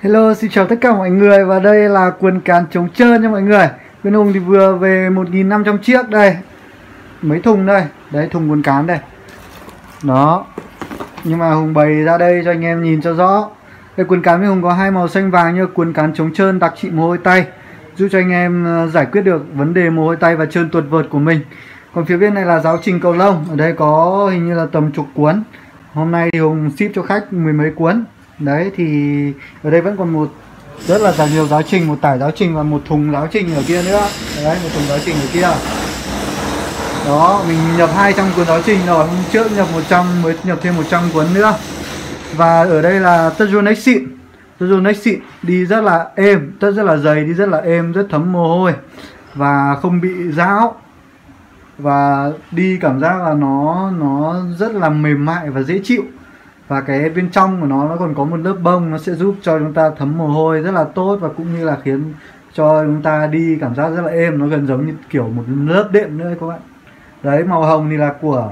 Hello, xin chào tất cả mọi người, và đây là quần cán trống trơn nha mọi người. Bên Hùng thì vừa về 1.500 chiếc đây. Mấy thùng đây, đấy thùng quần cán đây. Đó. Nhưng mà Hùng bày ra đây cho anh em nhìn cho rõ. Đây, quần cán bên Hùng có hai màu xanh vàng như quần cán trống trơn đặc trị mồ hôi tay, giúp cho anh em giải quyết được vấn đề mồ hôi tay và trơn tuột vợt của mình. Còn phía bên này là giáo trình cầu lông, ở đây có hình như là tầm chục cuốn. Hôm nay thì Hùng ship cho khách mười mấy cuốn. Đấy thì ở đây vẫn còn rất là nhiều giáo trình, một tải giáo trình và một thùng giáo trình ở kia nữa. Đấy, một thùng giáo trình ở kia. Đó, mình nhập 200 cuốn giáo trình rồi, hôm trước nhập 100, mới nhập thêm 100 cuốn nữa. Và ở đây là tất Yonex xịn. Tất Yonex xịn, đi rất là êm, tất rất là dày, đi rất là êm, rất thấm mồ hôi và không bị rão. Và đi cảm giác là nó rất là mềm mại và dễ chịu. Và cái bên trong của nó còn có một lớp bông, nó sẽ giúp cho chúng ta thấm mồ hôi rất là tốt, và cũng như là khiến cho chúng ta đi cảm giác rất là êm. Nó gần giống như kiểu một lớp đệm nữa các bạn. Đấy, màu hồng thì là của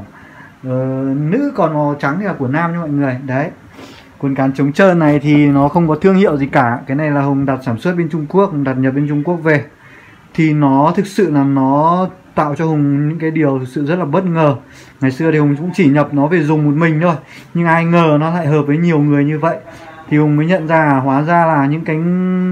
nữ, còn màu trắng thì là của nam nha mọi người. Đấy, quần cán trống trơn này thì nó không có thương hiệu gì cả. Cái này là Hùng đặt sản xuất bên Trung Quốc, Hùng đặt nhập bên Trung Quốc về. Thì nó thực sự là nó tạo cho Hùng những cái điều thực sự rất là bất ngờ. Ngày xưa thì Hùng cũng chỉ nhập nó về dùng một mình thôi, nhưng ai ngờ nó lại hợp với nhiều người như vậy. Thì Hùng mới nhận ra hóa ra là những cái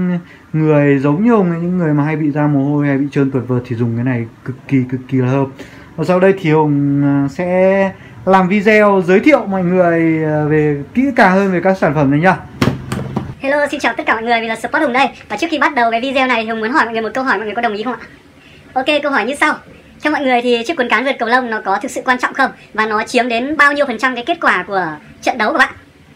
người giống như Hùng, những người mà hay bị ra mồ hôi hay bị trơn tuột vợt thì dùng cái này cực kỳ là hợp. Và sau đây thì Hùng sẽ làm video giới thiệu mọi người về kỹ càng hơn về các sản phẩm này nhá. Hello, xin chào tất cả mọi người, mình là Sport Hùng đây. Và trước khi bắt đầu cái video này thì Hùng muốn hỏi mọi người một câu hỏi, mọi người có đồng ý không ạ? Ok, câu hỏi như sau. Theo mọi người thì chiếc quần cán vợt cầu lông nó có thực sự quan trọng không? Và nó chiếm đến bao nhiêu % cái kết quả của trận đấu của bạn?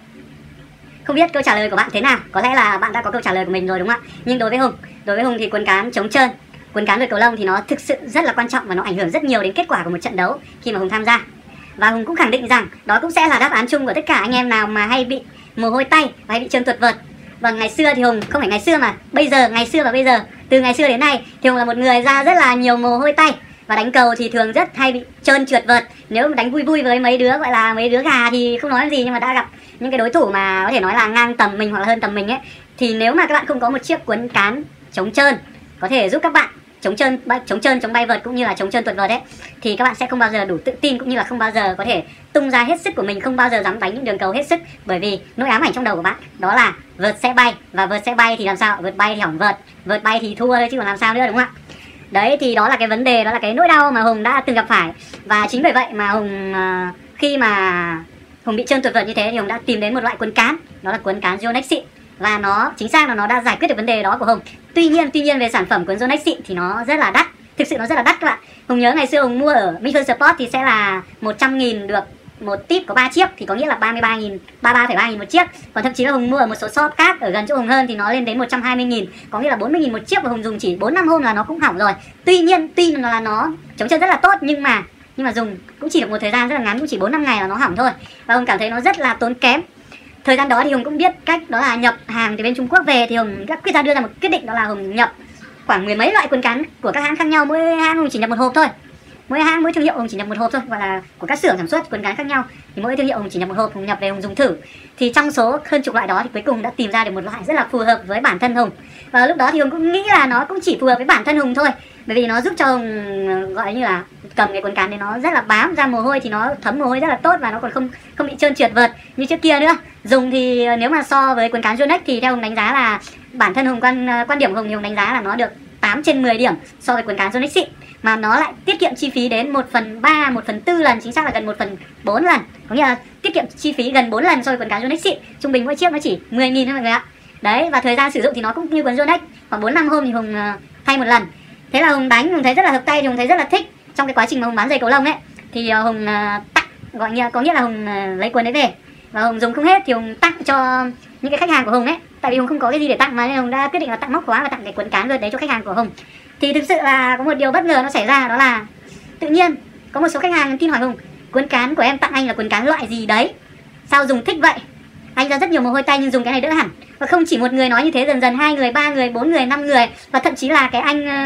Không biết câu trả lời của bạn thế nào? Có lẽ là bạn đã có câu trả lời của mình rồi đúng không ạ? Nhưng đối với Hùng thì quần cán trống trơn, quần cán vợt cầu lông thì nó thực sự rất là quan trọng và nó ảnh hưởng rất nhiều đến kết quả của một trận đấu khi mà Hùng tham gia. Và Hùng cũng khẳng định rằng đó cũng sẽ là đáp án chung của tất cả anh em nào mà hay bị mồ hôi tay và hay bị trơn tuột vợt. Và ngày xưa thì Hùng, không phải ngày xưa mà bây giờ, ngày xưa và bây giờ, từ ngày xưa đến nay thì Hùng là một người ra rất là nhiều mồ hôi tay. Và đánh cầu thì thường rất hay bị trơn trượt vợt. Nếu mà đánh vui vui với mấy đứa gọi là mấy đứa gà thì không nói làm gì, nhưng mà đã gặp những cái đối thủ mà có thể nói là ngang tầm mình hoặc là hơn tầm mình ấy, thì nếu mà các bạn không có một chiếc quần cán chống trơn có thể giúp các bạn chống trơn chống bay vợt cũng như là chống trơn tuột vợt ấy, thì các bạn sẽ không bao giờ đủ tự tin, cũng như là không bao giờ có thể tung ra hết sức của mình, không bao giờ dám đánh những đường cầu hết sức. Bởi vì nỗi ám ảnh trong đầu của bạn đó là vợt sẽ bay, và vợt sẽ bay thì làm sao? Vợt bay thì hỏng vợt, vợt bay thì thua thôi chứ còn làm sao nữa, đúng không ạ? Đấy thì đó là cái vấn đề, đó là cái nỗi đau mà Hùng đã từng gặp phải. Và chính bởi vậy mà Hùng khi mà Hùng bị trơn tuột vợt như thế thì Hùng đã tìm đến một loại quần cán, đó là quần cán Yonex xịn. Và nó chính xác là nó đã giải quyết được vấn đề đó của Hùng. Tuy nhiên về sản phẩm quần Yonex xịn thì nó rất là đắt. Thực sự nó rất là đắt các bạn. Hùng nhớ ngày xưa Hùng mua ở Mission Sport thì sẽ là 100.000 được một tip có 3 chiếc, thì có nghĩa là 33.000, 33,3.000 một chiếc. Còn thậm chí là Hùng mua ở một số shop khác ở gần chỗ Hùng hơn thì nó lên đến 120.000, có nghĩa là 40.000 một chiếc, và Hùng dùng chỉ 4-5 hôm là nó cũng hỏng rồi. Tuy là nó chống trơn rất là tốt, nhưng mà dùng cũng chỉ được một thời gian rất là ngắn, cũng chỉ 4-5 ngày là nó hỏng thôi. Và Hùng cảm thấy nó rất là tốn kém. Thời gian đó thì Hùng cũng biết cách, đó là nhập hàng từ bên Trung Quốc về. Thì Hùng đã đưa ra một quyết định, đó là Hùng nhập khoảng mười mấy loại quần cán của các hãng khác nhau. Mỗi hãng Hùng chỉ nhập một hộp thôi, mỗi thương hiệu Hùng chỉ nhập một hộp thôi, gọi là của các xưởng sản xuất quần cán khác nhau thì mỗi thương hiệu Hùng chỉ nhập một hộp. Hùng nhập về Hùng dùng thử, thì trong số hơn chục loại đó thì cuối cùng đã tìm ra được một loại rất là phù hợp với bản thân Hùng. Và lúc đó thì Hùng cũng nghĩ là nó cũng chỉ phù hợp với bản thân Hùng thôi, bởi vì nó giúp cho Hùng gọi như là cầm cái quần cán đấy nó rất là bám, ra mồ hôi thì nó thấm mồ hôi rất là tốt, và nó còn không bị trơn trượt vợt như trước kia nữa. Dùng thì nếu mà so với quần cán Yonex thì theo Hùng đánh giá là bản thân Hùng, quan điểm của Hùng thì Hùng đánh giá là nó được 8/10 điểm so với quần cán Yonex xịn, mà nó lại tiết kiệm chi phí đến 1/3, 1/4 lần, chính xác là gần 1/4 lần, có nghĩa là tiết kiệm chi phí gần 4 lần so với quần cán Yonex xịn. Trung bình mỗi chiếc nó chỉ 10.000 thôi mọi người ạ. Đấy, và thời gian sử dụng thì nó cũng như quần Yonex, khoảng 4-5 hôm thì Hùng thay một lần. Thế là Hùng đánh, Hùng thấy rất là hợp tay, thì Hùng thấy rất là thích. Trong cái quá trình mà Hùng bán giày cầu lông ấy thì Hùng tặng, có nghĩa là Hùng lấy quần đấy về và Hùng dùng không hết thì Hùng tặng cho những cái khách hàng của Hùng ấy. Tại vì Hùng không có cái gì để tặng mà, nên Hùng đã quyết định là tặng móc khóa và tặng cái quần cán vợt đấy cho khách hàng của Hùng. Thì thực sự là có một điều bất ngờ nó xảy ra, đó là tự nhiên có một số khách hàng tin hỏi Hùng: quần cán của em tặng anh là quần cán loại gì đấy, sao dùng thích vậy, anh ra rất nhiều mồ hôi tay nhưng dùng cái này đỡ hẳn. Và không chỉ một người nói như thế, dần dần 2 người, 3 người, 4 người, 5 người, và thậm chí là cái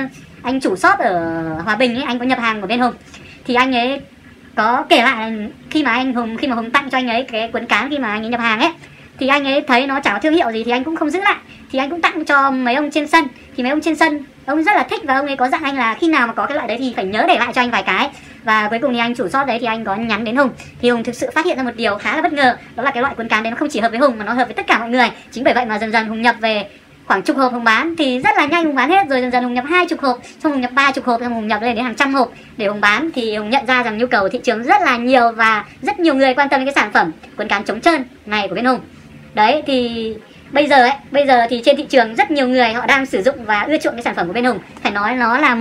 anh chủ shop ở Hòa Bình ấy, anh có nhập hàng của bên Hùng, thì anh ấy có kể lại khi mà Hùng tặng cho anh ấy cái quần cán khi mà anh ấy nhập hàng ấy, thì anh ấy thấy nó chẳng có thương hiệu gì thì anh cũng không giữ lại, thì anh cũng tặng cho mấy ông trên sân. Thì mấy ông trên sân ông rất là thích và ông ấy có dặn anh là khi nào mà có cái loại đấy thì phải nhớ để lại cho anh vài cái. Và cuối cùng thì anh chủ shop đấy thì anh có nhắn đến Hùng, thì Hùng thực sự phát hiện ra một điều khá là bất ngờ, đó là cái loại cuốn cán đấy nó không chỉ hợp với Hùng mà nó hợp với tất cả mọi người. Chính bởi vậy mà dần dần Hùng nhập về khoảng chục hộp Hùng bán, thì rất là nhanh Hùng bán hết rồi. Dần dần Hùng nhập 20 hộp, xong Hùng nhập 30 hộp, xong Hùng nhập lên đến hàng trăm hộp để Hùng bán. Thì Hùng nhận ra rằng nhu cầu thị trường rất là nhiều và rất nhiều người quan tâm đến cái sản phẩm cuốn cán chống trơn này của bên Hùng. Đấy thì bây giờ thì trên thị trường rất nhiều người họ đang sử dụng và ưa chuộng cái sản phẩm của bên Hùng. Phải nói nó là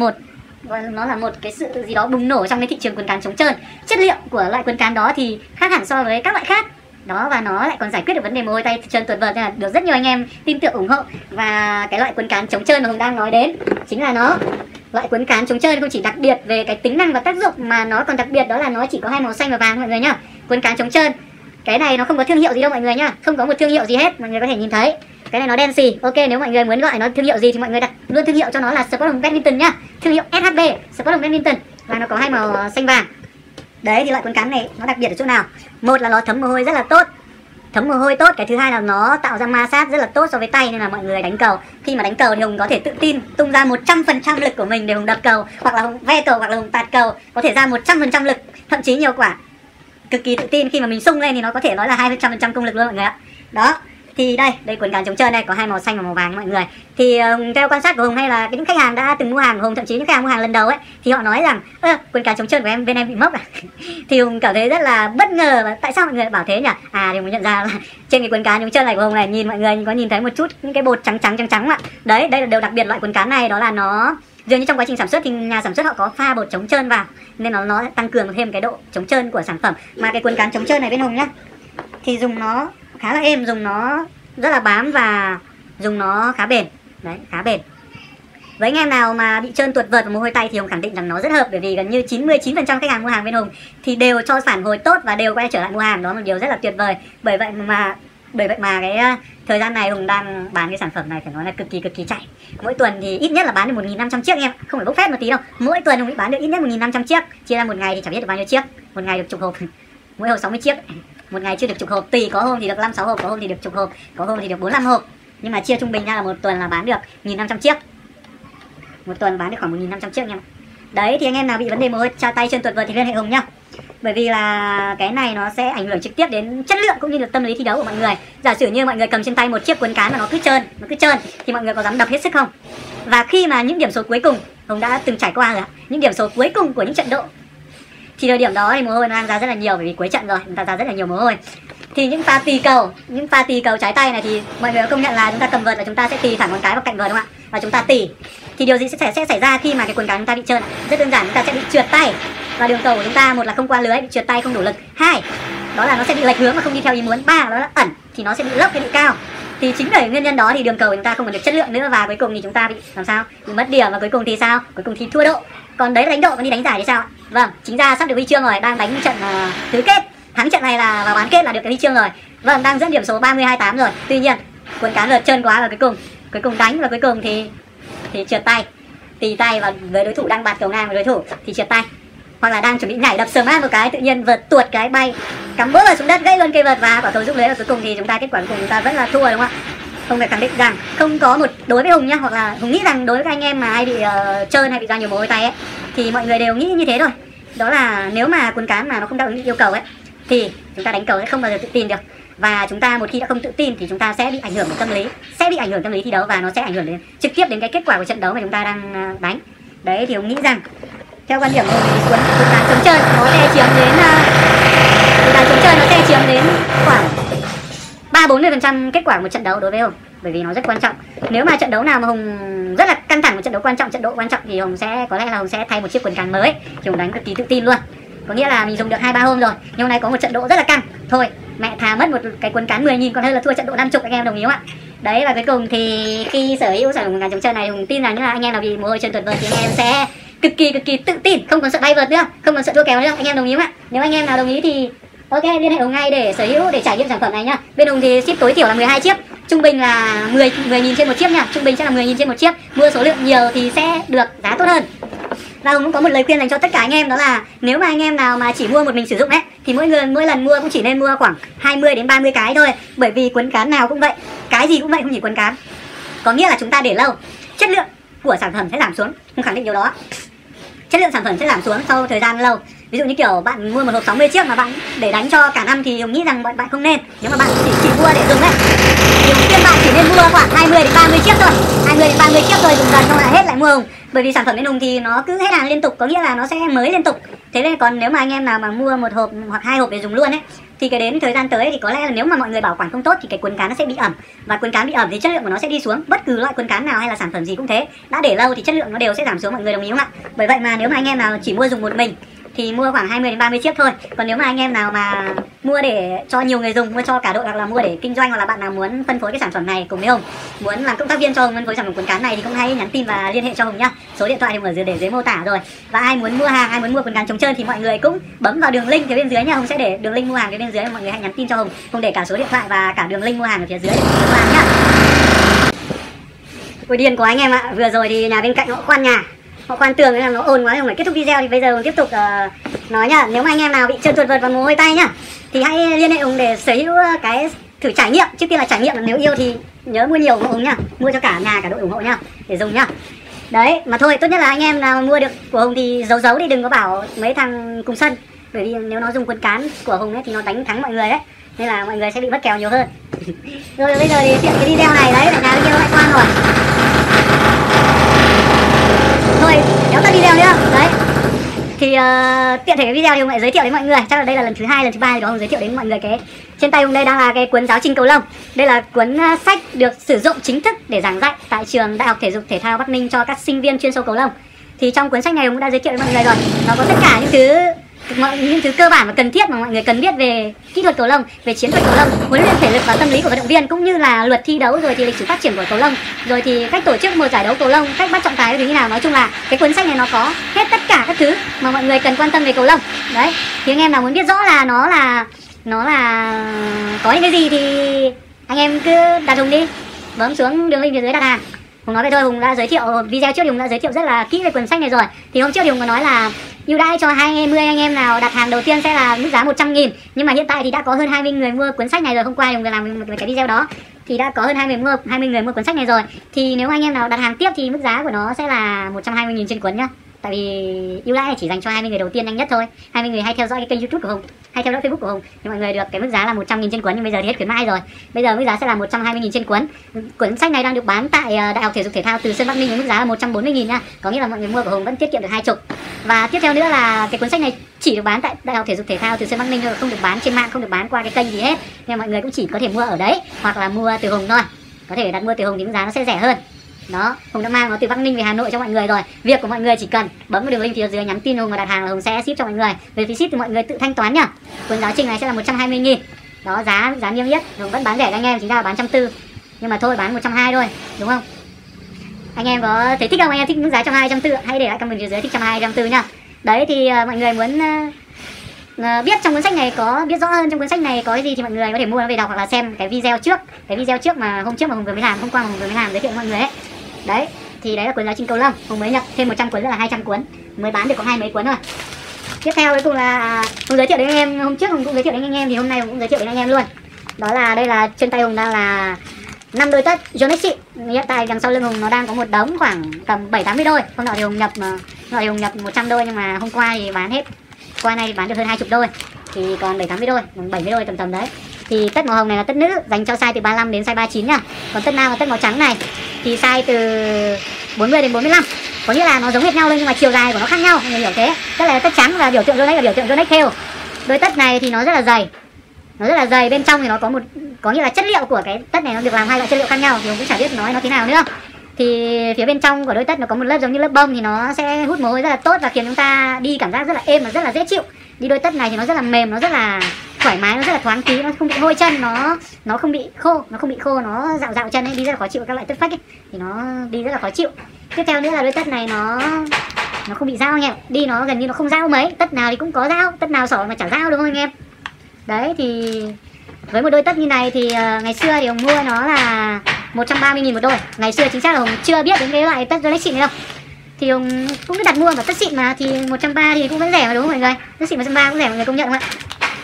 một cái sự gì đó bùng nổ trong cái thị trường cuốn cán chống trơn. Chất liệu của loại cuốn cán đó thì khác hẳn so với các loại khác đó, và nó lại còn giải quyết được vấn đề mồ hôi tay trơn tuyệt vời, nên là được rất nhiều anh em tin tưởng ủng hộ. Và cái loại cuốn cán chống trơn mà Hùng đang nói đến chính là nó. Loại cuốn cán chống trơn không chỉ đặc biệt về cái tính năng và tác dụng mà nó còn đặc biệt đó là nó chỉ có hai màu xanh và vàng mọi người nhá. Cuốn cán chống trơn cái này nó không có thương hiệu gì đâu mọi người nhá, không có một thương hiệu gì hết, mọi người có thể nhìn thấy cái này nó đen xì. Ok, nếu mọi người muốn gọi nó thương hiệu gì thì mọi người đặt luôn thương hiệu cho nó là Sport Hùng Badminton nhá, thương hiệu SHB Sport Hùng Badminton, và nó có hai màu xanh vàng. Đấy thì loại cuốn cán này nó đặc biệt ở chỗ nào? Một là nó thấm mồ hôi rất là tốt, thấm mồ hôi tốt. Cái thứ hai là nó tạo ra ma sát rất là tốt so với tay, nên là mọi người đánh cầu, khi mà đánh cầu thì Hùng có thể tự tin tung ra 100% lực của mình để Hùng đập cầu, hoặc là Hùng ve cầu, hoặc là Hùng tạt cầu, có thể ra 100% lực, thậm chí nhiều quả. Cực kỳ tự tin, khi mà mình sung lên thì nó có thể nói là 200% công lực luôn mọi người ạ. Đó thì đây cuốn cán chống trơn đây có hai màu xanh và màu vàng mọi người. Thì theo quan sát của Hùng hay là những khách hàng đã từng mua hàng của Hùng, thậm chí những khách hàng mua hàng lần đầu ấy, thì họ nói rằng cuốn cán chống trơn của bên em bị mốc à. Thì Hùng cảm thấy rất là bất ngờ, và tại sao mọi người bảo thế nhỉ? Thì Hùng nhận ra là trên cái cuốn cán chống trơn này của Hùng này, nhìn mọi người có nhìn thấy một chút những cái bột trắng ạ. Đấy, đây là điều đặc biệt loại cuốn cán này, đó là nó dường như trong quá trình sản xuất thì nhà sản xuất họ có pha bột chống trơn vào, nên nó tăng cường thêm cái độ chống trơn của sản phẩm. Mà cái cuốn cán chống trơn này bên Hùng nhá, thì dùng nó khá là êm, dùng nó rất là bám và dùng nó khá bền. Đấy, khá bền. Với anh em nào mà bị trơn tuột vợt và mồ hôi tay thì Hùng khẳng định rằng nó rất hợp, bởi vì gần như 99% khách hàng mua hàng bên Hùng thì đều cho phản hồi tốt và đều quay trở lại mua hàng, đó là một điều rất là tuyệt vời. Bởi vậy mà cái thời gian này Hùng đang bán cái sản phẩm này phải nói là cực kỳ chạy. Mỗi tuần thì ít nhất là bán được 1.500 chiếc em, không phải bốc phét một tí đâu. Mỗi tuần Hùng bán được ít nhất 1.500 chiếc, chia ra một ngày thì chẳng biết được bao nhiêu chiếc. Một ngày được chục hộp, mỗi hộp 60 chiếc. Một ngày chưa được chục hộp, tùy, có hôm thì được 5-6 hộp, có hôm thì được chục hộp, có hôm thì được 4-5 hộp. Nhưng mà chia trung bình ra là một tuần là bán được 1.500 chiếc. Một tuần bán được khoảng 1.500 chiếc nha. Đấy thì anh em nào bị vấn đề mồ hôi tay chân tuột vợt thì liên hệ Hùng nhá. Bởi vì là cái này nó sẽ ảnh hưởng trực tiếp đến chất lượng cũng như là tâm lý thi đấu của mọi người. Giả sử như mọi người cầm trên tay một chiếc cuốn cán mà nó cứ trơn thì mọi người có dám đập hết sức không? Và khi mà những điểm số cuối cùng, Hùng đã từng trải qua rồi, những điểm số cuối cùng của những trận độ, thì thời điểm đó thì mồ hôi nó đang ra rất là nhiều, bởi vì cuối trận rồi chúng ta ra rất là nhiều mồ hôi. Thì những pha tì cầu trái tay này thì mọi người có công nhận là chúng ta cầm vợt và chúng ta sẽ tì thẳng con cái vào cạnh vợt đúng không ạ? Và chúng ta tì thì điều gì sẽ xảy ra khi mà cái cuốn cán chúng ta bị trơn? Rất đơn giản, chúng ta sẽ bị trượt tay, và đường cầu của chúng ta, một là không qua lưới, bị trượt tay không đủ lực, hai đó là nó sẽ bị lệch hướng mà không đi theo ý muốn, ba đó là ẩn thì nó sẽ bị lốc hay bị cao. Thì chính bởi nguyên nhân đó thì đường cầu của chúng ta không còn được chất lượng nữa, và cuối cùng thì chúng ta bị làm sao? Bị mất điểm, và cuối cùng thì sao? Cuối cùng thì thua độ. Còn đấy là đánh độ, còn đi đánh giải thì sao ạ? Vâng, chính ra sắp được huy chương rồi, đang đánh trận tứ kết, thắng trận này là vào bán kết là được cái huy chương rồi. Vâng, đang dẫn điểm số 30-28 rồi. Tuy nhiên cuốn cán lượt trơn quá, và cuối cùng đánh, và cuối cùng thì trượt tay, tì tay vào với đối thủ, đang bạt cầu ngang với đối thủ thì trượt tay, hoặc là đang chuẩn bị nhảy đập sờ mát một cái, tự nhiên vợt tuột cái bay cắm bốp vào xuống đất, gãy luôn cây vợt và quả cầu rụng lưới, và cuối cùng thì kết quả cuối cùng chúng ta vẫn là thua đúng không ạ? Hùng phải khẳng định rằng không có một, đối với Hùng nhá, hoặc là Hùng nghĩ rằng đối với các anh em mà hay bị trơn hay bị ra nhiều mồ hôi tay ấy, thì mọi người đều nghĩ như thế thôi. Đó là nếu mà cuốn cán mà nó không đáp ứng yêu cầu ấy thì chúng ta đánh cầu sẽ không bao giờ tự tin được. Và chúng ta một khi đã không tự tin thì chúng ta sẽ bị ảnh hưởng đến tâm lý, thi đấu, và nó sẽ ảnh hưởng đến trực tiếp đến cái kết quả của trận đấu mà chúng ta đang đánh. Đấy thì Hùng nghĩ rằng theo quan điểm của Hùng thì cuốn cán chống trơn nó sẽ chiếm đến khoảng 30-40% kết quả của một trận đấu đối với Hùng, bởi vì nó rất quan trọng. Nếu mà trận đấu nào mà Hùng rất là căng thẳng, một trận đấu quan trọng, thì Hùng sẽ có lẽ là Hùng sẽ thay một chiếc cuốn cán mới, thì Hùng đánh cực kỳ tự tin luôn. Có nghĩa là mình dùng được 2-3 hôm rồi, nhưng hôm nay có một trận độ rất là căng, thôi mẹ thà mất một cái cuốn cán 10.000 còn hơn là thua trận độ 50, anh em đồng ý không ạ? Đấy, và cuối cùng thì khi sở hữu sản phẩm cuốn cán chống trơn này, Hùng tin rằng là anh em nào bị mồ hôi chân tuột vợt thì anh em sẽ cực kỳ tự tin, không còn sợ bay vợt nữa, không còn sợ thua kèo nữa, anh em đồng ý không ạ? Nếu anh em nào đồng ý thì ok, liên hệ Hùng ngay để sở hữu, để trải nghiệm sản phẩm này nhá. Bên Hùng thì ship tối thiểu là 12 chiếc, trung bình là 10.000 trên một chiếc nha, trung bình sẽ là 10.000 trên một chiếc. Mua số lượng nhiều thì sẽ được giá tốt hơn. Và Hùng cũng có một lời khuyên dành cho tất cả anh em, đó là nếu mà anh em nào mà chỉ mua một mình sử dụng ấy thì mỗi lần mua cũng chỉ nên mua khoảng 20 đến 30 cái thôi, bởi vì quấn cán nào cũng vậy, cái gì cũng vậy, không chỉ quấn cán. Có nghĩa là chúng ta để lâu, chất lượng của sản phẩm sẽ giảm xuống, không khẳng định điều đó. Chất lượng sản phẩm sẽ giảm xuống sau thời gian lâu. Ví dụ như kiểu bạn mua một hộp 60 chiếc mà bạn để đánh cho cả năm thì Hùng nghĩ rằng bạn không nên. Nếu mà bạn chỉ mua để dùng đấy thì Hùng khuyên bạn chỉ nên mua khoảng 20 đến 30 chiếc thôi. 20 đến 30 chiếc thôi, dùng dần không lại hết lại mua Hùng. Bởi vì sản phẩm bên Hùng thì nó cứ hết hàng liên tục, có nghĩa là nó sẽ mới liên tục. Thế nên còn nếu mà anh em nào mà mua một hộp hoặc 2 hộp để dùng luôn ấy, thì cái đến thời gian tới thì có lẽ là nếu mà mọi người bảo quản không tốt thì cái quấn cán nó sẽ bị ẩm, và quấn cán bị ẩm thì chất lượng của nó sẽ đi xuống. Bất cứ loại quấn cán nào hay là sản phẩm gì cũng thế, đã để lâu thì chất lượng nó đều sẽ giảm xuống, mọi người đồng ý không ạ? Bởi vậy mà nếu mà anh em nào chỉ mua dùng một mình thì mua khoảng 20 đến 30 chiếc thôi. Còn nếu mà anh em nào mà mua để cho nhiều người dùng, mua cho cả đội, hoặc là mua để kinh doanh, hoặc là bạn nào muốn phân phối cái sản phẩm này cùng với Hùng, muốn làm cộng tác viên cho Hùng phân phối sản phẩm quấn cán này, thì cũng hãy nhắn tin và liên hệ cho Hùng nhá. Số điện thoại thì Hùng ở để dưới mô tả rồi. Và ai muốn mua hàng, ai muốn mua quấn cán trống trơn thì mọi người cũng bấm vào đường link phía bên dưới nha. Hùng sẽ để đường link mua hàng phía bên dưới, mọi người hãy nhắn tin cho Hùng. Hùng để cả số điện thoại và cả đường link mua hàng ở phía dưới để mua hàng nhá. Ôi điên của anh em ạ, vừa rồi thì nhà bên cạnh họ khoan tường nên là nó ồn quá, không phải kết thúc video thì bây giờ tiếp tục nói nhá. Nếu mà anh em nào bị trơn tuột vợt và mồ hôi tay nhá thì hãy liên hệ Hùng để sở hữu cái thử trải nghiệm. Trước tiên là trải nghiệm, là nếu yêu thì nhớ mua nhiều ủng hộ Hùng nhá, mua cho cả nhà cả đội ủng hộ nhá, để dùng nhá. Đấy, mà thôi tốt nhất là anh em nào mua được của Hùng thì giấu đi, đừng có bảo mấy thằng cùng sân, bởi vì nếu nó dùng quấn cán của Hùng ấy thì nó đánh thắng mọi người đấy, nên là mọi người sẽ bị mất kèo nhiều hơn. Rồi bây giờ thì tiện cái video này đấy, để nhà bên kia lại quan rồi. Thôi, kéo tắt video nữa. Đấy. Thì tiện thể cái video thì Hùng lại giới thiệu đến mọi người. Chắc là đây là lần thứ 2, lần thứ 3 thì đó Hùng giới thiệu đến mọi người cái trên tay Hùng đây đang là cái cuốn giáo trình cầu lông. Đây là cuốn sách được sử dụng chính thức để giảng dạy tại trường Đại học Thể dục Thể thao Bắc Ninh cho các sinh viên chuyên sâu cầu lông. Thì trong cuốn sách này Hùng cũng đã giới thiệu với mọi người rồi. Nó có tất cả những thứ cơ bản và cần thiết mà mọi người cần biết về kỹ thuật cầu lông, về chiến thuật cầu lông, huấn luyện thể lực và tâm lý của vận động viên, cũng như là luật thi đấu, rồi thì lịch sử phát triển của cầu lông, rồi thì cách tổ chức một giải đấu cầu lông, cách bắt trọng tài thì như nào. Nói chung là cái cuốn sách này nó có hết tất cả các thứ mà mọi người cần quan tâm về cầu lông. Đấy, thì anh em nào muốn biết rõ là nó là có những cái gì thì anh em cứ đặt Hùng đi, bấm xuống đường link phía dưới đặt hàng. Hùng nói vậy thôi, Hùng đã giới thiệu video trước thì Hùng đã giới thiệu rất là kỹ về cuốn sách này rồi. Thì hôm trước thì Hùng có nói là ưu đãi cho 20 anh em nào đặt hàng đầu tiên sẽ là mức giá 100.000. Nhưng mà hiện tại thì đã có hơn 20 người mua cuốn sách này rồi. Hôm qua thì Hùng vừa làm một cái video đó thì đã có hơn 20 người mua cuốn sách này rồi. Thì nếu anh em nào đặt hàng tiếp thì mức giá của nó sẽ là 120.000 trên cuốn nhá. Tại vì ưu đãi chỉ dành cho 20 người đầu tiên nhanh nhất thôi. 20 người hay theo dõi cái kênh YouTube của Hùng, hay theo dõi Facebook của Hùng thì mọi người được cái mức giá là 100.000 trên cuốn, nhưng bây giờ thì hết khuyến mãi rồi. Bây giờ mức giá sẽ là 120.000 trên cuốn. Cuốn sách này đang được bán tại Đại học Thể dục Thể thao Từ Sơn Bắc Ninh với mức giá là 140.000 nha. Có nghĩa là mọi người mua của Hùng vẫn tiết kiệm được 20. Và tiếp theo nữa là cái cuốn sách này chỉ được bán tại Đại học Thể dục Thể thao Từ Sơn Bắc Ninh thôi, không được bán trên mạng, không được bán qua cái kênh gì hết. Nên mọi người cũng chỉ có thể mua ở đấy hoặc là mua từ Hùng thôi. Có thể đặt mua từ Hùng thì mức giá nó sẽ rẻ hơn. Đó, Hùng đã mang nó từ Bắc Ninh về Hà Nội cho mọi người rồi. Việc của mọi người chỉ cần bấm vào đường link phía dưới, nhắn tin Hùng và đặt hàng là Hùng sẽ ship cho mọi người. Về phí ship thì mọi người tự thanh toán nhá. Cuốn giáo trình này sẽ là 120.000. Đó, giá niêm yết Hùng vẫn bán rẻ cho anh em, chính ra là bán 140. Nhưng mà thôi bán 120 thôi, đúng không? Anh em có thấy thích không? Anh em thích mức giá 120, 140, hãy để lại comment phía dưới thích 120, 140 nhá. Đấy thì mọi người muốn biết trong cuốn sách này biết rõ hơn trong cuốn sách này có cái gì thì mọi người có thể mua nó về đọc, hoặc là xem cái video trước mà hôm trước mà Hùng vừa mới làm, hôm qua mà Hùng vừa mới làm giới thiệu với mọi người ấy. Đấy, thì đấy là cuốn giáo trình cầu lông. Hùng mới nhập thêm 100 cuốn, rất là 200 cuốn, mới bán được có 20 mấy cuốn thôi. Tiếp theo cuối cùng là Hùng giới thiệu đến anh em, hôm trước Hùng cũng giới thiệu đến anh em thì hôm nay Hùng cũng giới thiệu đến anh em luôn. Đó là đây là trên tay Hùng đang là 5 đôi tất Yonex. Hiện tại đằng sau lưng Hùng nó đang có một đống khoảng tầm 7-80 đôi. Hôm nọ thì Hùng nhập 100 đôi nhưng mà hôm qua thì bán hết. Qua nay thì bán được hơn 20 đôi. Thì còn 7-80 đôi, 70 đôi tầm đấy. Thì tất màu hồng này là tất nữ, dành cho size từ 35 đến size 39 nha. Còn tất nam và tất màu trắng này thì size từ 40 đến 45. Có nghĩa là nó giống hệt nhau thôi nhưng mà chiều dài của nó khác nhau, người hiểu thế. Tất là tất trắng và biểu tượng Yonex là biểu tượng Yonex Hale. Đôi tất này thì nó rất là dày. Nó rất là dày, bên trong thì nó có nghĩa là chất liệu của cái tất này nó được làm 2 loại chất liệu khác nhau, thì cũng chả biết nói nó thế nào nữa. Thì phía bên trong của đôi tất nó có một lớp giống như lớp bông thì nó sẽ hút mồ hôi rất là tốt và khiến chúng ta đi cảm giác rất là êm và rất là dễ chịu. Đi đôi tất này thì nó rất là mềm, nó rất là thoải mái, nó rất là thoáng khí, nó không bị hôi chân, nó không bị khô, nó dạo chân ấy, đi rất là khó chịu. Các loại tất phách ấy thì nó đi rất là khó chịu. Tiếp theo nữa là đôi tất này nó không bị dao anh em, đi nó gần như nó không dao mấy. Tất nào thì cũng có dao, tất nào sỏ mà chả dao, đúng không anh em? Đấy thì với một đôi tất như này thì ngày xưa thì Hùng mua nó là 130.000 một đôi. Ngày xưa chính xác là Hùng chưa biết đến cái loại tất Yonex xịn này đâu. Thì Hùng cũng cứ đặt mua mà tất xịn mà thì 130 thì cũng vẫn rẻ mà, đúng không mọi người? Tất xịn 130 cũng rẻ, mọi người công nhận không ạ?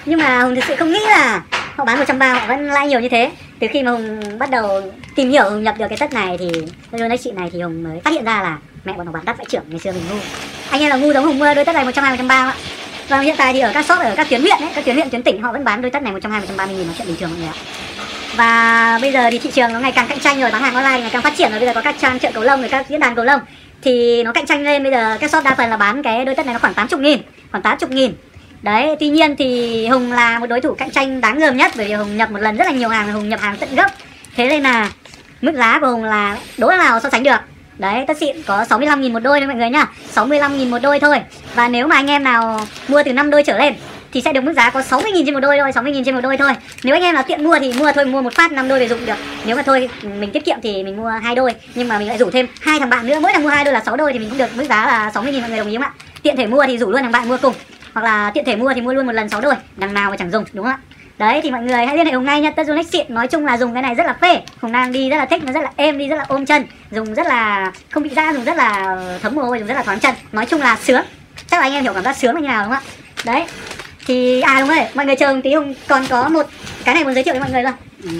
Nhưng mà Hùng thực sự không nghĩ là họ bán 130 họ vẫn lãi nhiều như thế. Từ khi mà Hùng bắt đầu tìm hiểu, Hùng nhập được cái tất này thì đôi tất xịn này thì Hùng mới phát hiện ra là mẹ bọn nó bán đắt vãi chưởng, ngày xưa mình ngu. Anh em là ngu giống Hùng mua đôi tất này 120 130 ạ. Và hiện tại thì ở các shop ở các tuyến huyện ấy, các tuyến huyện tuyến tỉnh họ vẫn bán đôi tất này 120 130 nghìn là chuyện bình thường mọi người ạ. Và bây giờ thì thị trường nó ngày càng cạnh tranh rồi, bán hàng online ngày càng phát triển rồi, bây giờ có các trang chợ cầu lông rồi các diễn đàn cầu lông thì nó cạnh tranh lên. Bây giờ các shop đa phần là bán cái đôi tất này nó khoảng 80 nghìn, khoảng 80 nghìn. Đấy, tuy nhiên thì Hùng là một đối thủ cạnh tranh đáng gờm nhất, bởi vì Hùng nhập một lần rất là nhiều hàng, Hùng nhập hàng tận gốc. Thế nên là mức giá của Hùng là đố nào so sánh được. Đấy, tất xịn có 65 nghìn một đôi thôi mọi người nhá, 65 nghìn một đôi thôi. Và nếu mà anh em nào mua từ 5 đôi trở lên thì sẽ được mức giá có 60 nghìn trên một đôi thôi, 60 nghìn trên một đôi thôi. Nếu anh em nào tiện mua thì mua thôi, mua một phát 5 đôi về dùng được. Nếu mà thôi mình tiết kiệm thì mình mua 2 đôi, nhưng mà mình lại rủ thêm 2 thằng bạn nữa, mỗi thằng mua 2 đôi là 6 đôi thì mình cũng được mức giá là 60 nghìn mọi người đồng ý không ạ? Tiện thể mua thì rủ luôn thằng bạn mua cùng, hoặc là tiện thể mua thì mua luôn một lần 6 đôi, đằng nào mà chẳng dùng, đúng không ạ? Đấy thì mọi người hãy liên hệ Hùng ngay nha. Tất Yonex xịn, nói chung là dùng cái này rất là phê. Hùng đang đi rất là thích, nó rất là êm, đi rất là ôm chân, dùng rất là không bị rã, dùng rất là thấm mồ hôi, dùng rất là thoáng chân. Nói chung là sướng. Chắc là anh em hiểu cảm giác sướng là như nào đúng không ạ? Đấy. Thì đúng rồi, mọi người chờ một tí, Hùng còn có một cái này muốn giới thiệu với mọi người luôn.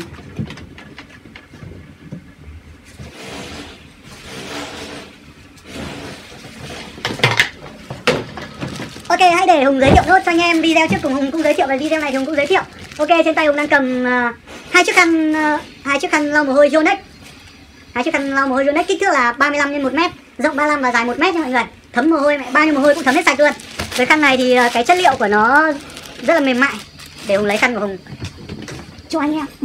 Ok, hãy để Hùng giới thiệu nốt cho anh em. Video trước cùng Hùng cũng giới thiệu, và video này thì Hùng cũng giới thiệu. Ok, trên tay Hùng đang cầm hai chiếc khăn lau mồ hôi Yonex. Hai chiếc khăn lau mồ hôi Yonex kích thước là 35 x 1 m, rộng 35 và dài 1 m nha mọi người. Thấm mồ hôi, bao nhiêu mồ hôi cũng thấm hết sạch luôn. Với khăn này thì cái chất liệu của nó rất là mềm mại. Để Hùng lấy khăn của Hùng cho anh em.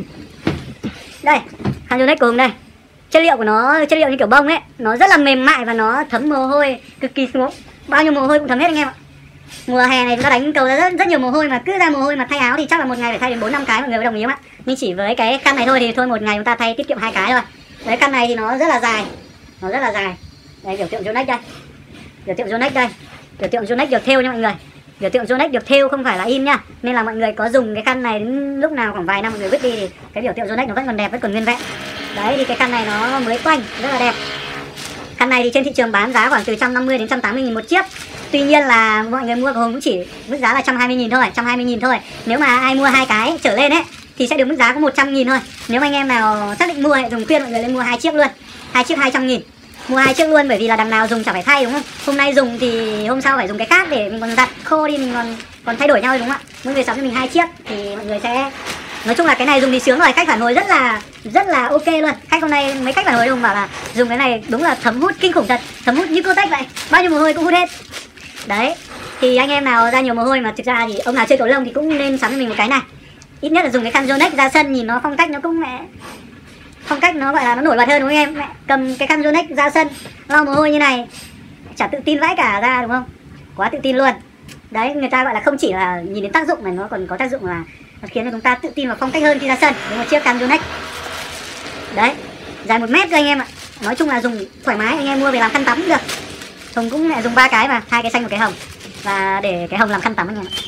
Đây, khăn Yonex của Hùng đây. Chất liệu của nó chất liệu như kiểu bông ấy, nó rất là mềm mại và nó thấm mồ hôi cực kỳ xuống. Bao nhiêu mồ hôi cũng thấm hết anh em ạ. Mùa hè này chúng ta đánh cầu ra rất nhiều mồ hôi, mà cứ ra mồ hôi mà thay áo thì chắc là một ngày phải thay đến 4-5 cái, mọi người có đồng ý không ạ? Nhưng chỉ với cái khăn này thôi thì thôi một ngày chúng ta thay tiết kiệm 2 cái thôi. Đấy, khăn này thì nó rất là dài. Nó rất là dài. Đây, biểu tượng Yonex đây. Biểu tượng Yonex đây. Biểu tượng Yonex được thêu nha mọi người. Biểu tượng Yonex được thêu không phải là in nhá. Nên là mọi người có dùng cái khăn này đến lúc nào khoảng vài năm mọi người vứt đi thì cái biểu tượng Yonex nó vẫn còn đẹp, vẫn còn nguyên vẹn. Đấy thì cái khăn này nó mới quanh, rất là đẹp. Khăn này thì trên thị trường bán giá khoảng từ 150 đến 180 nghìn một chiếc. Tuy nhiên là mọi người mua của Hùng cũng chỉ mức giá là 120 nghìn thôi, 120 nghìn thôi. Nếu mà ai mua 2 cái trở lên ấy thì sẽ được mức giá có 100 nghìn thôi. Nếu anh em nào xác định mua thì Hùng khuyên mọi người lên mua 2 chiếc luôn. 2 chiếc 200 nghìn. Mua 2 chiếc luôn, bởi vì là đằng nào dùng chẳng phải thay đúng không? Hôm nay dùng thì hôm sau phải dùng cái khác để mình còn giặt khô đi, mình còn thay đổi nhau đúng không ạ? Mỗi người sắm cho mình 2 chiếc thì mọi người sẽ, nói chung là cái này dùng thì sướng rồi. Cách phản hồi rất là ok luôn. Khách hôm nay mấy khách phản hồi Hùng bảo là dùng cái này đúng là thấm hút kinh khủng thật, thấm hút như Cô-Tex vậy, bao nhiêu mồ hôi cũng hút hết. Đấy thì anh em nào ra nhiều mồ hôi mà thực ra thì ông nào chơi cầu lông thì cũng nên sắm cho mình một cái này. Ít nhất là dùng cái khăn Yonex ra sân nhìn nó phong cách nó cũng phong cách nó gọi là nó nổi bật hơn đúng không em? Cầm cái khăn Yonex ra sân lau mồ hôi như này chả tự tin vãi cả ra đúng không? Quá tự tin luôn. Đấy, người ta gọi là không chỉ là nhìn đến tác dụng mà nó còn có tác dụng là nó khiến cho chúng ta tự tin và phong cách hơn khi ra sân với một chiếc khăn Yonex. Đấy, dài 1 mét thôi anh em ạ. Nói chung là dùng thoải mái, anh em mua về làm khăn tắm cũng được. Hùng cũng lại dùng 3 cái mà, 2 cái xanh một cái hồng. Và để cái hồng làm khăn tắm anh em ạ.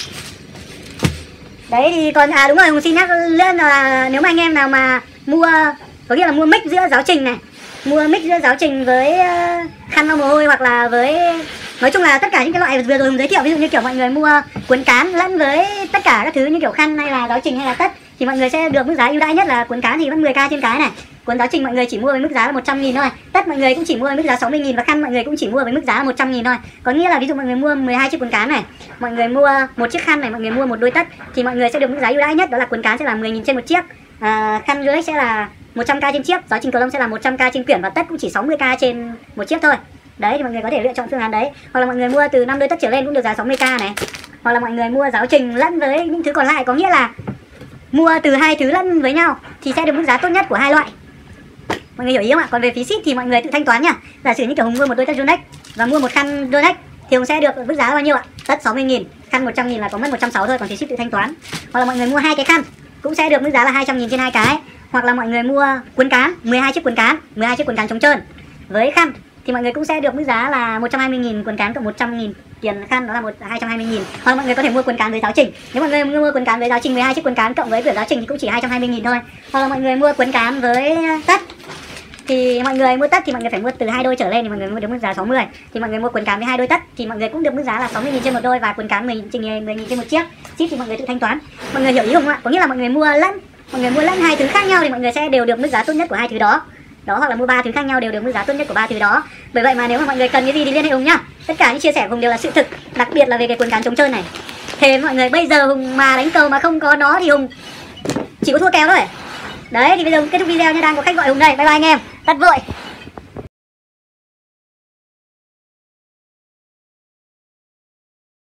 Đấy thì còn đúng rồi, Hùng xin nhắc lên là nếu mà anh em nào mà mua, có nghĩa là mua mix giữa giáo trình này, mua mix giữa giáo trình với khăn lau mồ hôi, hoặc là với, nói chung là tất cả những cái loại vừa rồi Hùng giới thiệu, ví dụ như kiểu mọi người mua cuốn cán lẫn với tất cả các thứ như kiểu khăn hay là giáo trình hay là tất, thì mọi người sẽ được mức giá ưu đãi nhất là cuốn cán thì vẫn 10k trên cái này. Cuốn giáo trình mọi người chỉ mua với mức giá là 100 nghìn thôi. Tất mọi người cũng chỉ mua với mức giá 60 nghìn, và khăn mọi người cũng chỉ mua với mức giá là 100 nghìn thôi. Có nghĩa là ví dụ mọi người mua 12 chiếc cuốn cán này, mọi người mua một chiếc khăn này, mọi người mua một đôi tất thì mọi người sẽ được mức giá ưu đãi nhất, đó là cuốn cán sẽ là 10 nghìn trên một chiếc, khăn Yonex sẽ là 100k trên chiếc, giáo trình cầu lông sẽ là 100k trên quyển, và tất cũng chỉ 60k trên một chiếc thôi. Đấy thì mọi người có thể lựa chọn phương án đấy. Hoặc là mọi người mua từ 5 đôi tất trở lên cũng được giá 60k này. Hoặc là mọi người mua giáo trình lẫn với những thứ còn lại, có nghĩa là mua từ 2 thứ lẫn với nhau thì sẽ được mức giá tốt nhất của 2 loại. Mọi người hiểu ý không ạ? Còn về phí ship thì mọi người tự thanh toán nhá. Giả sử như kiểu Hùng mua một đôi tất Yonex và mua một khăn Yonex thì Hùng sẽ được mức giá bao nhiêu ạ? Tất 60 nghìn, khăn 100 nghìn là có mất 160 thôi, còn phí ship tự thanh toán. Hoặc là mọi người mua 2 cái khăn cũng sẽ được mức giá là 200 nghìn trên 2 cái. Hoặc là mọi người mua cuốn cán, 12 chiếc cuốn cán chống trơn với khăn thì mọi người cũng sẽ được mức giá là 120 nghìn cuốn cán cộng 100 nghìn tiền khăn, đó là 220 nghìn. Hoặc mọi người có thể mua cuốn cán với giáo trình. Nếu mọi người mua cuốn cán với giáo trình 12 chiếc cuốn cán cộng với quyển giáo trình thì cũng chỉ 220 nghìn thôi. Hoặc là mọi người mua cuốn cán với tất thì mọi người mua tất thì mọi người phải mua từ 2 đôi trở lên thì mọi người mua được mức giá 60. Thì mọi người mua quần cán với 2 đôi tất thì mọi người cũng được mức giá là 60.000 trên một đôi và quần cán 10.000 trên một chiếc. Ship thì mọi người tự thanh toán. Mọi người hiểu ý không ạ? Có nghĩa là mọi người mua lẫn hai thứ khác nhau thì mọi người sẽ đều được mức giá tốt nhất của hai thứ đó. Đó, hoặc là mua 3 thứ khác nhau đều được mức giá tốt nhất của 3 thứ đó. Bởi vậy mà nếu mà mọi người cần cái gì thì liên hệ Hùng nhá. Tất cả những chia sẻ của Hùng đều là sự thực, đặc biệt là về cái quần cán trống trơn này. Thề mọi người, bây giờ Hùng mà đánh cầu mà không có nó thì Hùng chỉ có thua kèo thôi. Đấy thì bây giờ kết thúc video nha, đang có khách gọi Hùng đây. Bye bye anh em. Tắt vội.